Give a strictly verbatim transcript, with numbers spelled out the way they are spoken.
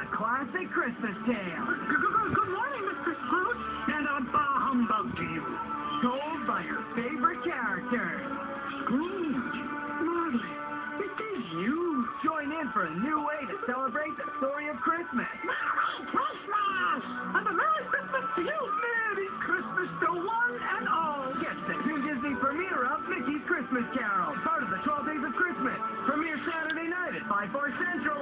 classic Christmas tale. Good morning, Mister Scrooge. And a bah humbug to you. Told by your favorite characters. Scrooge. Marley, it is you. Join in for a new way to celebrate the story of Christmas. Merry Christmas! And a Merry Christmas to you. Merry Christmas to one and all. Get the Toon Disney premiere of Mickey's Christmas Carol, part of the twelve Days of Christmas. Premiere Saturday night at five, four Central.